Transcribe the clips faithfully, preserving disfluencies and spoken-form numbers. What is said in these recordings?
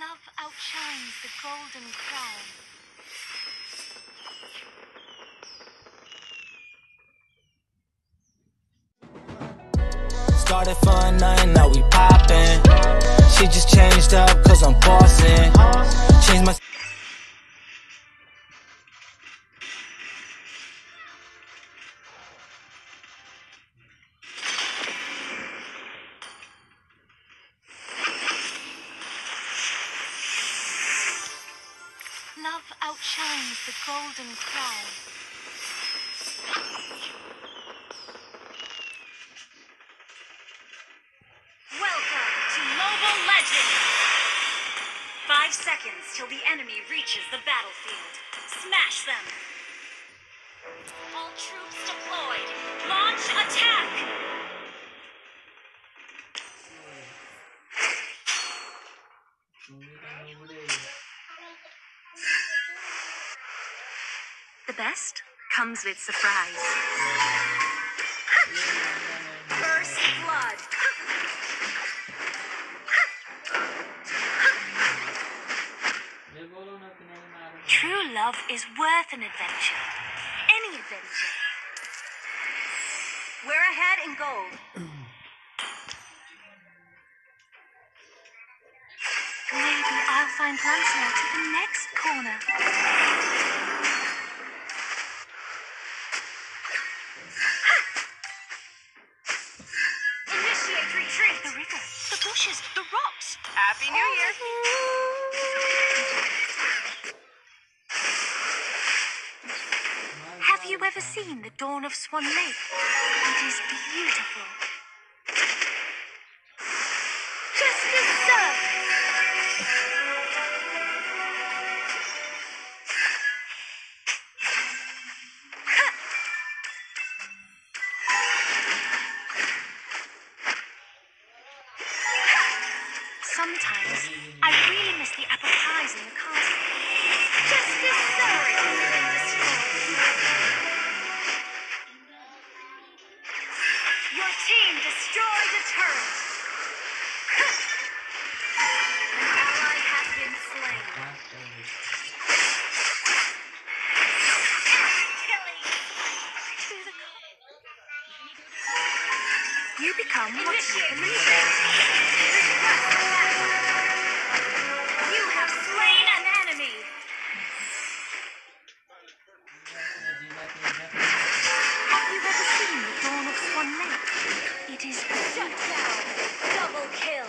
Love outshines the golden crown. Started for nothing, now we poppin'. She just changed up cause I'm bossin'. Changed my Love outshines the golden crown. Welcome to Mobile Legends! Five seconds till the enemy reaches the battlefield. Smash them! All troops deployed. Launch attack! The best comes with surprise. First blood. True love is worth an adventure. Any adventure. We're ahead in gold. Maybe I'll find Lancelot at the next corner. Initiate retreat. The river, the bushes, the rocks. Happy New Year. Have you ever seen the dawn of Swan Lake? It is beautiful. Justice served. Sometimes I really miss the apple pies in the castle. Justice served. Your team destroyed a turret. An ally has been slain. Killing. You become what you Initiate believe. You have slain an enemy. Have you ever seen the dawn of Swan Lake? It is Shut down. Double kill.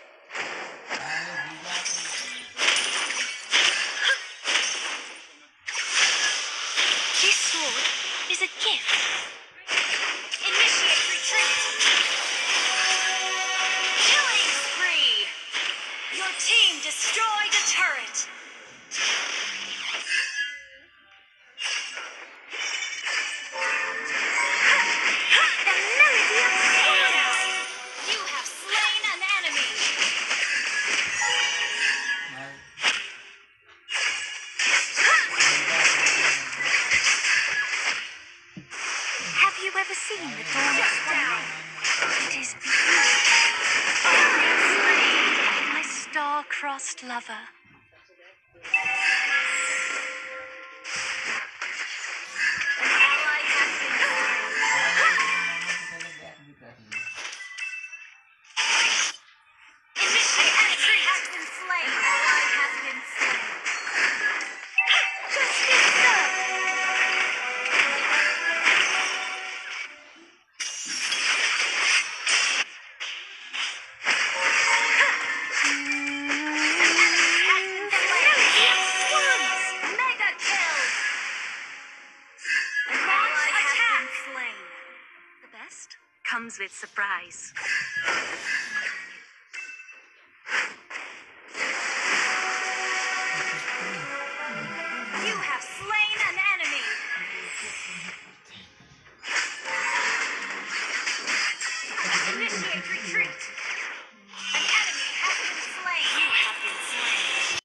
This sword is a gift. Initiate retreat. Killing spree. Your team destroyed a turret. The melody of chaos. You have slain an enemy. Have you ever seen the dawn of Shut Swan down. Lake? It is beautiful. Killing spree. My star-crossed lover. An ally has been slain. Initiate retreat has been slain. Ally has been slain. Justice served. Mega kill! An ally has been slain. The best comes with surprise. You have slain an enemy. Initiate retreat. An enemy has been slain. You have been slain.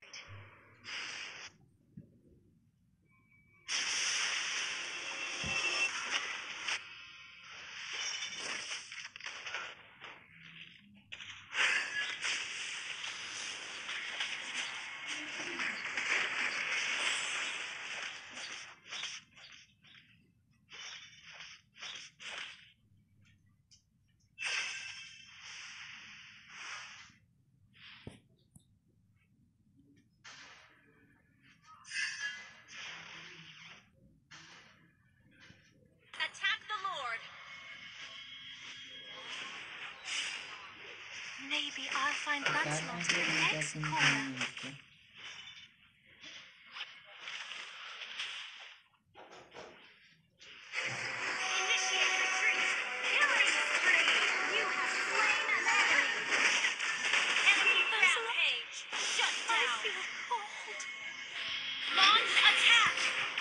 Maybe I'll find Lancelot in the next corner. Initiate retreat. Killing spree. You have slain an enemy. Enemy rampage. Shut I down. feel cold. Launch attack.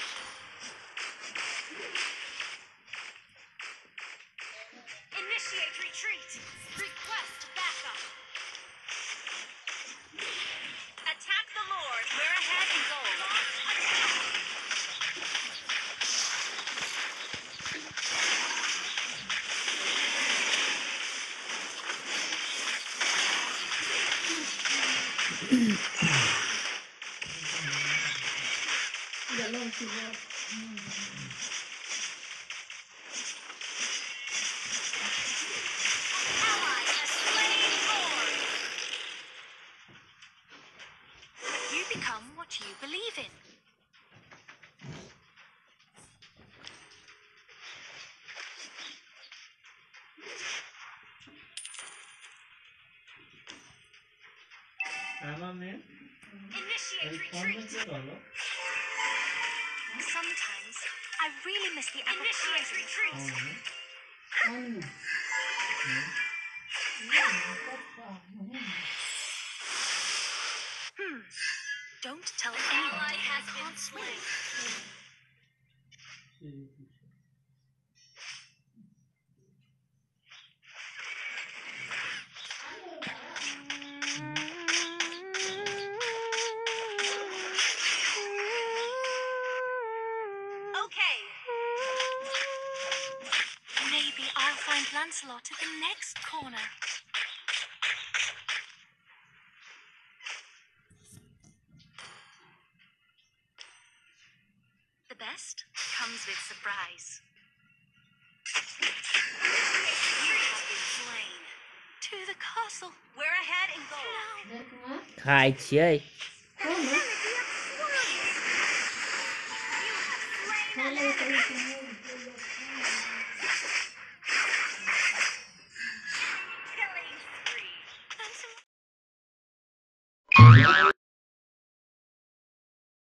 Initiate retreat. Request backup. Attack the Lord. We're ahead in gold. Launch attack. Ally has slain Lord. You become what you believe in. Initiate retreat. Sometimes I really miss the apple Initiate pies in the retreat. castle. Hmm. Don't tell anyone. Ally I has been can't swim. slain. Okay. Maybe I'll find Lancelot at the next corner. The best comes with surprise. You have been slain. To the castle. We're ahead in gold. Now. Khai chị ơi. Enemy of swirls. You have slain an enemy. Killing spree. Lancelot.